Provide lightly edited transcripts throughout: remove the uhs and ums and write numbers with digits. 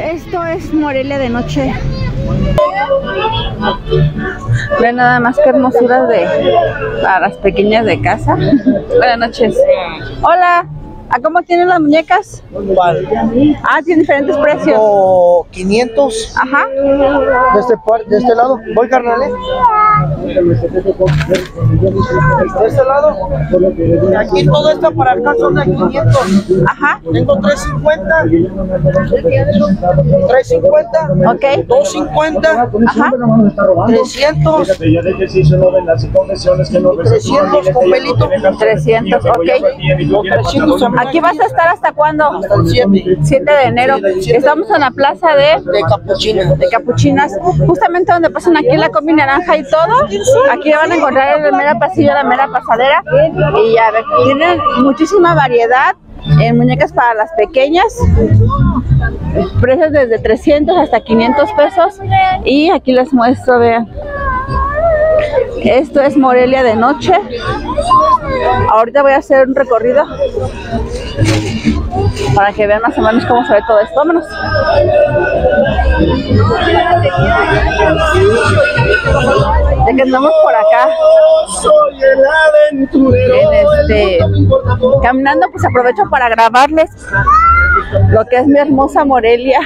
Esto es Morelia de noche. Vean nada más que hermosuras para las pequeñas de casa. Buenas noches. Hola. ¿A cómo tienen las muñecas? ¿Cuál? Ah, tienen diferentes precios. 500. Ajá. De este lado. Voy, carnal. De este lado. Aquí todo esto para acá son de 500. Ajá. Tengo 350. 350. Ok. 250. Ajá. 300. 300 con pelito. 300, ok. 300. ¿Aquí vas a estar hasta cuándo? Hasta el 7. 7 de enero. Estamos en la plaza de Capuchinas, justamente donde pasan aquí la combi naranja y todo. Aquí van a encontrar el mera pasillo, la mera pasadera. Y ya ver, tienen muchísima variedad en muñecas para las pequeñas. Precios desde 300 hasta 500 pesos. Y aquí les muestro, vean. Esto es Morelia de noche. Ahorita voy a hacer un recorrido para que vean más o menos cómo se ve todo esto. Vámonos. Ya que andamos por acá caminando, pues aprovecho para grabarles lo que es mi hermosa Morelia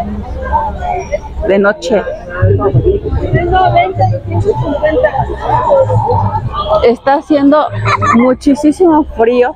de noche. Está haciendo muchísimo frío.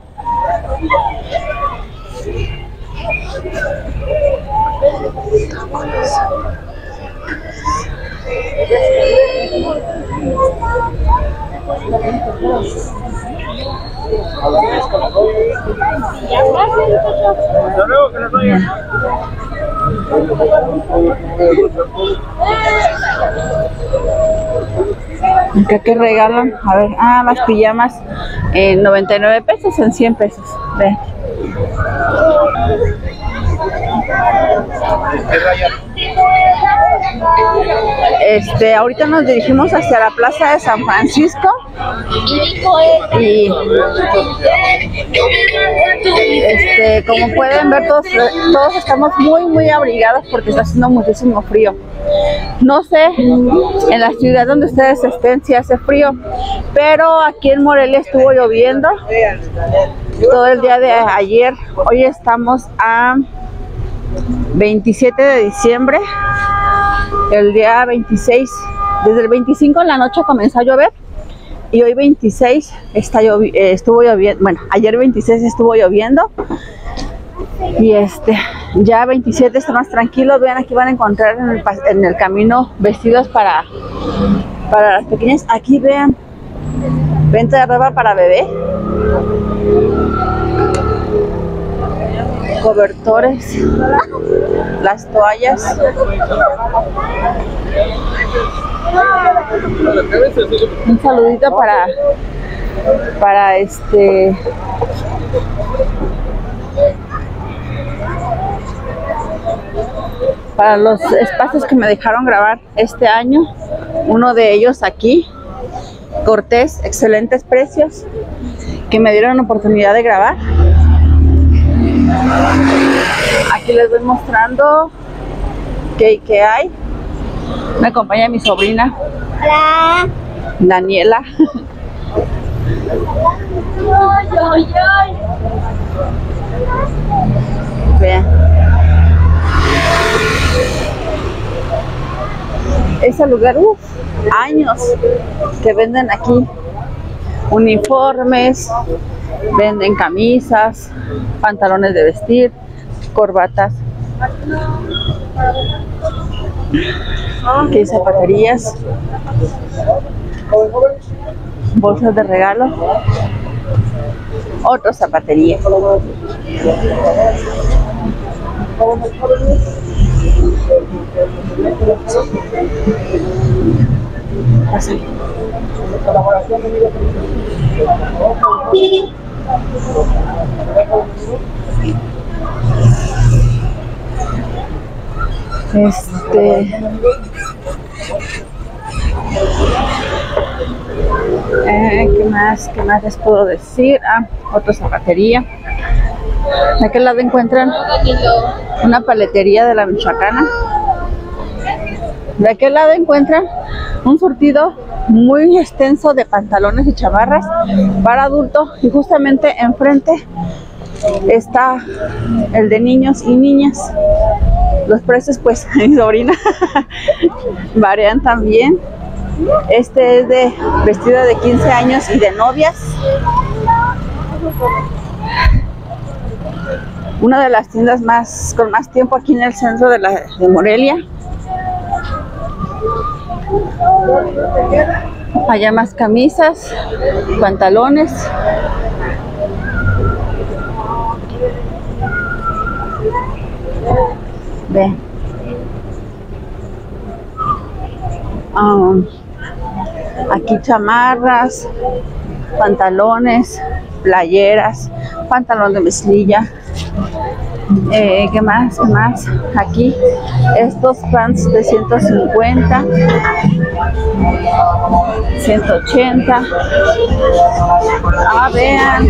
Acá que regalan, a ver, las pijamas en 99 pesos, en 100 pesos. Vean. Ahorita nos dirigimos hacia la plaza de San Francisco y como pueden ver, todos estamos muy abrigados porque está haciendo muchísimo frío. No sé en la ciudad donde ustedes estén si hace frío, pero aquí en Morelia estuvo lloviendo todo el día de ayer. Hoy estamos a 27 de diciembre. El día 26, desde el 25 en la noche comenzó a llover y hoy 26 estuvo lloviendo. Bueno, ayer 26 estuvo lloviendo y ya 27 está más tranquilo. Vean, aquí van a encontrar en el camino vestidos para las pequeñas. Aquí vean, venta de ropa para bebé, cobertores, las toallas. Un saludito para los espacios que me dejaron grabar este año. Uno de ellos aquí, Cortés, excelentes precios, que me dieron la oportunidad de grabar. Aquí les voy mostrando qué hay. Me acompaña mi sobrina. Hola. Daniela. Vean. Ese lugar, años que venden aquí uniformes, venden camisas, pantalones de vestir, corbatas. Aquí hay zapaterías, bolsas de regalo, otra zapatería. Así. ¿Qué más les puedo decir? Otra zapatería. De aquel lado encuentran una paletería de la Michoacana. De aquel lado encuentran un surtido muy extenso de pantalones y chamarras para adultos, y justamente enfrente está el de niños y niñas. Los precios, pues, mi sobrina, varían también. Este es de vestido de 15 años y de novias. Una de las tiendas con más tiempo aquí en el centro de Morelia. Allá más camisas, pantalones. Ve. Aquí chamarras, pantalones, playeras, pantalón de mezclilla. ¿Qué más? ¿Qué más? Aquí estos pants de 150, 180. Vean.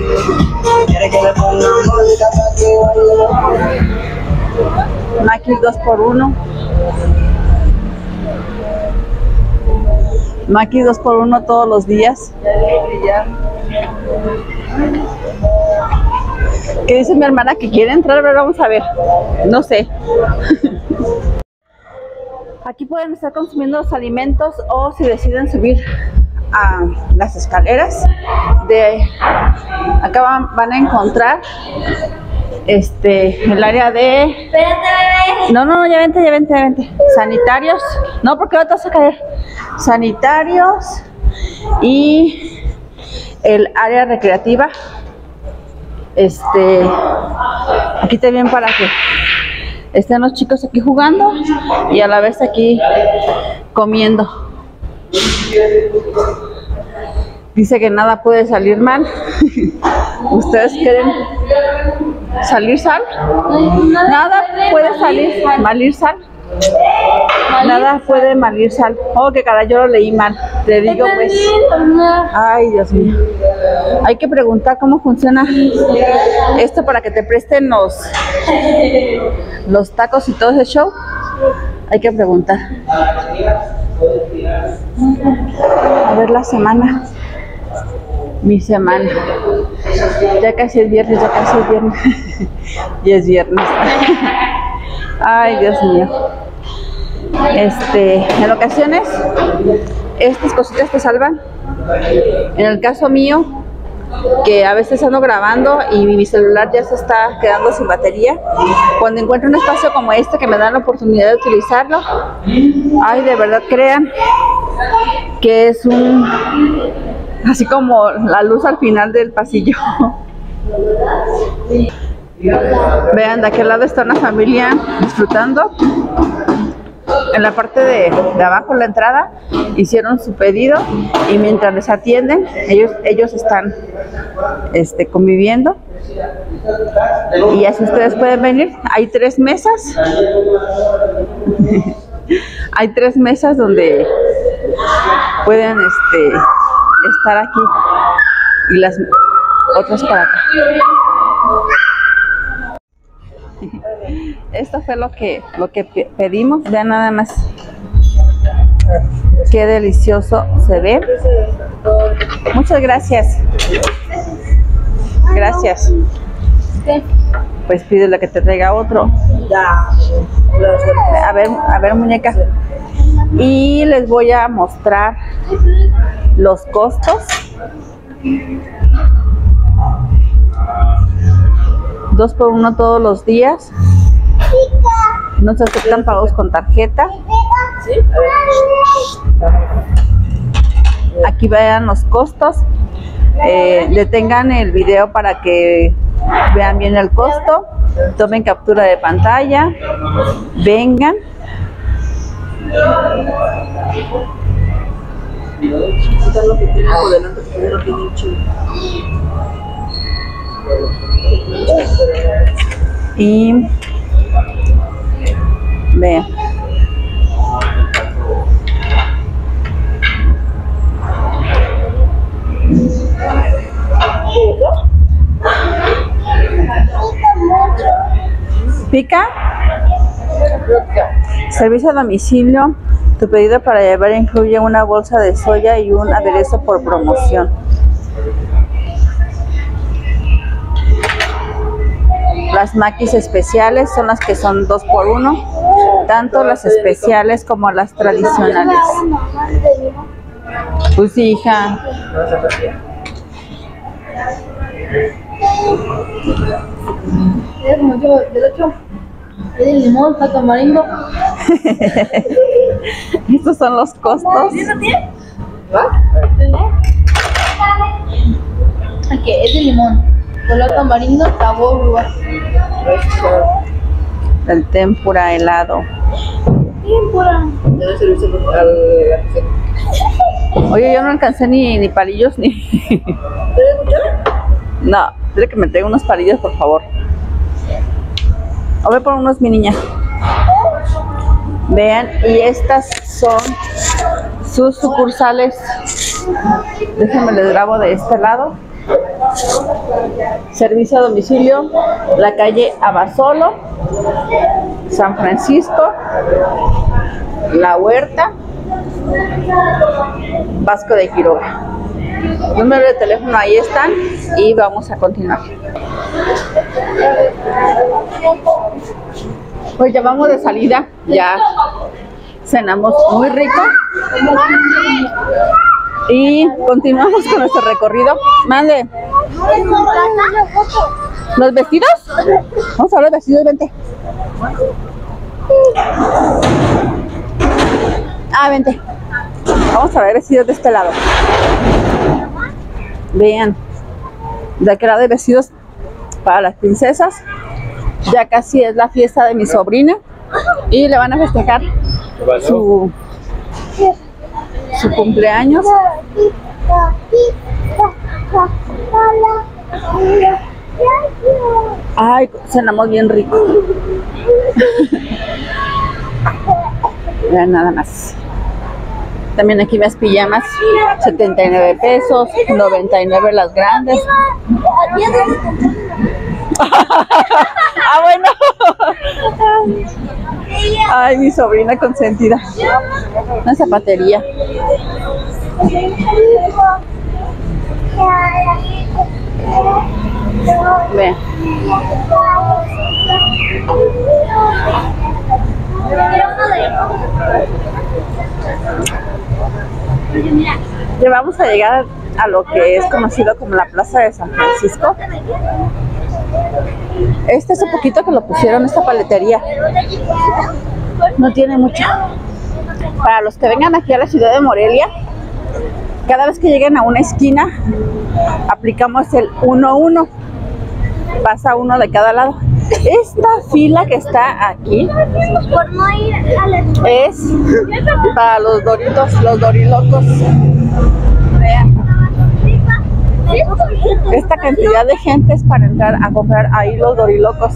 Maquis 2x1. Maquis 2x1 todos los días. ¿Qué dice mi hermana? Que quiere entrar, pero vamos a ver. No sé. Aquí pueden estar consumiendo los alimentos, o si deciden subir a las escaleras, de acá van a encontrar el área de... Espérate. No, ya vente. Sanitarios. No, porque no te vas a caer. Sanitarios y el área recreativa. Aquí también para que estén los chicos aquí jugando y a la vez aquí comiendo. Dice que nada puede salir mal. ¿Ustedes quieren salir sal? Nada puede salir mal sal. Nada puede malir sal. Oh, que caray, yo lo leí mal. Te digo, pues. Ay, Dios mío. Hay que preguntar cómo funciona esto para que te presten los tacos y todo ese show. Hay que preguntar. A ver la semana. Mi semana. Ya casi es viernes, Y es viernes. Ay, Dios mío. En ocasiones estas cositas te salvan. En el caso mío, que a veces ando grabando y mi celular ya se está quedando sin batería, cuando encuentro un espacio como este que me da la oportunidad de utilizarlo, ay, de verdad crean que es así como la luz al final del pasillo. Vean, de aquel lado está una familia disfrutando. En la parte de abajo, la entrada, hicieron su pedido y mientras les atienden, ellos están conviviendo. Y así ustedes pueden venir. Hay 3 mesas. Hay 3 mesas donde pueden estar aquí y las otras para acá. Esto fue lo que pedimos. Vean nada más qué delicioso se ve. Muchas gracias. Gracias. Pues pídele que te traiga otro. A ver, muñeca. Y les voy a mostrar los costos. 2x1 todos los días. No se aceptan pagos con tarjeta. Aquí vean los costos. Detengan el video para que vean bien el costo. Tomen captura de pantalla. Vengan. Y vean. Pica. Servicio a domicilio. Tu pedido para llevar incluye una bolsa de soya y un aderezo por promoción. Las maquis especiales son las que son 2 por 1, tanto las especiales como las tradicionales. Pues sí, hija. Es mucho, de hecho, es de limón, está tamarindo. Estos son los costos. Aquí es de limón, color tamarindo, sabor uvas. El tempura helado. Tempura. Debe servirse Oye, yo no alcancé ni palillos ni. No, dile que me traiga unos palillos, por favor. A ver por unos, mi niña. Vean, y estas son sus sucursales. Déjenme les grabo de este lado. Servicio a domicilio, la calle Abasolo, San Francisco, La Huerta, Vasco de Quiroga. Número de teléfono ahí están y vamos a continuar. Pues ya vamos de salida, ya cenamos muy rico y continuamos con nuestro recorrido. Mande. ¿Los vestidos? Vamos a ver los vestidos, vente. Vente. Vamos a ver vestidos de este lado. Vean, de aquel lado hay vestidos para las princesas. Ya casi es la fiesta de mi sobrina y le van a festejar su cumpleaños. Ay, cenamos bien rico. Vean nada más. También aquí las pijamas, 79 pesos, 99 las grandes. Bueno. Ay, mi sobrina consentida. Una zapatería. Vean. Ya vamos a llegar a lo que es conocido como la Plaza de San Francisco. Este es un poquito que lo pusieron, esta paletería. No tiene mucho. Para los que vengan aquí a la ciudad de Morelia, cada vez que lleguen a una esquina, aplicamos el 1-1. Pasa uno de cada lado. Esta fila que está aquí es para los doritos, los dorilocos. Vean. Esta cantidad de gente es para entrar a comprar ahí los dorilocos.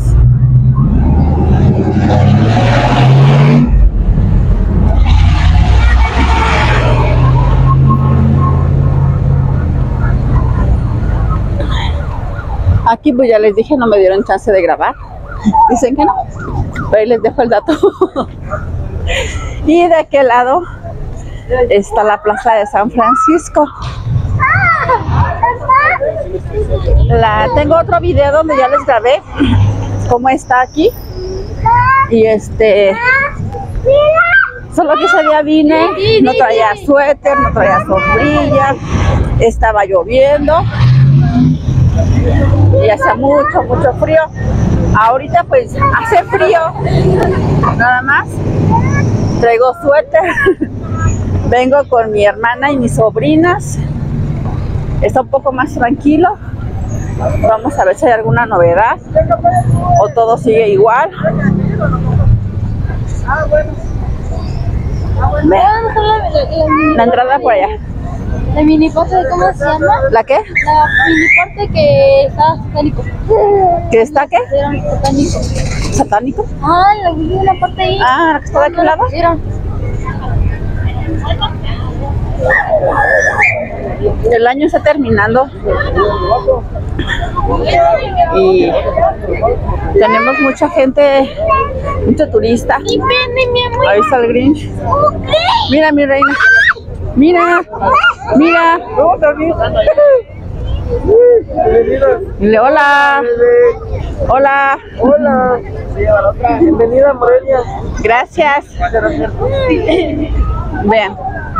Aquí pues ya les dije, no me dieron chance de grabar. Dicen que no, pero ahí les dejo el dato. Y de aquel lado está la Plaza de San Francisco. Tengo otro video donde ya les grabé cómo está aquí. Y solo que ese día vine, no traía suéter, no traía sombrilla, estaba lloviendo y hacía mucho frío. Ahorita pues hace frío, nada más traigo suéter. Vengo con mi hermana y mis sobrinas. Está un poco más tranquilo. Vamos a ver si hay alguna novedad o todo sigue igual. La entrada por allá. La mini parte, ¿cómo se llama? ¿La qué? La mini parte que está satánico. ¿Qué está qué? Satánico. ¿Satánico? La vi una parte ahí. ¿La que está de aquel lado? el año está terminando y tenemos mucha gente, mucho turista. Ahí está el Grinch. Mira, mi reina. Mira, mira. Dile hola. Hola. Hola. Bienvenida, Morelia. Gracias. Vean.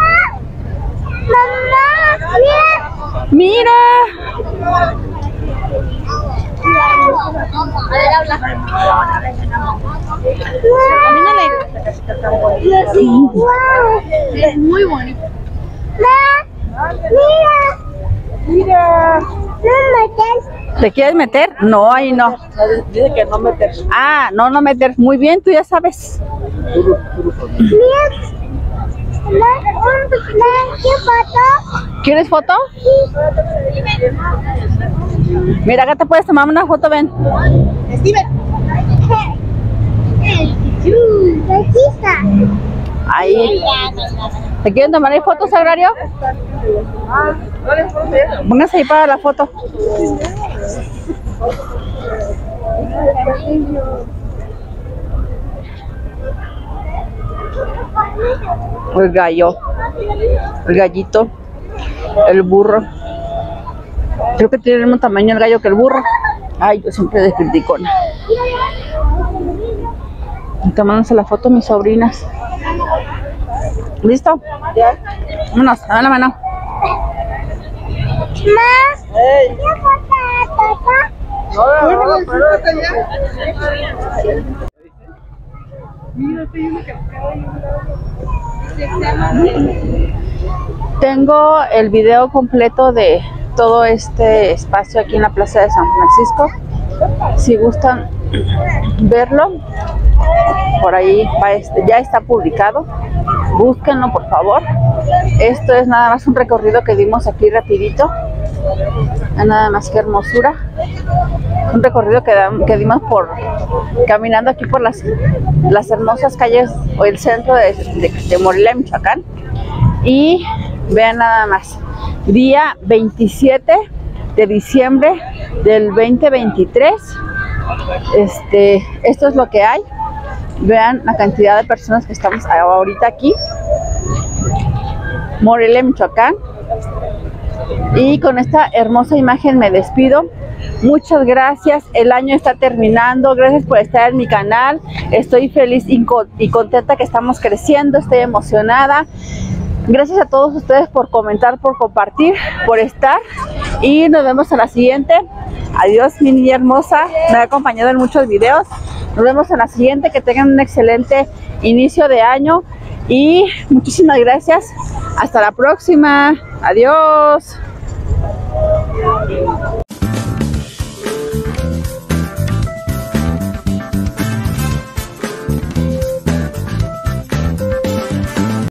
Mira. Es muy bonito. Mira. ¿Te quieres meter? No, ahí no. Dice que no meter. Ah, no meter. Muy bien, tú ya sabes. ¿Quieres foto? Mira, acá te puedes tomar una foto, ven. Ahí. ¿Te quieren tomar ahí fotos, Sagrario? Póngase ahí para la foto. El gallo, el gallito, el burro. Creo que tiene el mismo tamaño el gallo que el burro. Ay, yo siempre de criticona. Tomándose la foto mis sobrinas. ¿Listo? Ya. Vámonos, dame la mano. Hey. Tengo el video completo de todo este espacio aquí en la Plaza de San Francisco. Si gustan verlo, por ahí ya está publicado. Búsquenlo, por favor. Esto es nada más un recorrido que dimos aquí rapidito. Nada más que hermosura. Un recorrido que dimos caminando aquí por las hermosas calles o el centro de Morelia, Michoacán. Y vean nada más, día 27 de diciembre del 2023. Esto es lo que hay. Vean la cantidad de personas que estamos ahorita aquí, Morelia, Michoacán. Y con esta hermosa imagen me despido. Muchas gracias, el año está terminando. Gracias por estar en mi canal. Estoy feliz y contenta que estamos creciendo. Estoy emocionada. Gracias a todos ustedes por comentar, por compartir, por estar. Y nos vemos en la siguiente. Adiós, mi niña hermosa. Me ha acompañado en muchos videos. Nos vemos en la siguiente. Que tengan un excelente inicio de año. Y muchísimas gracias. Hasta la próxima. Adiós.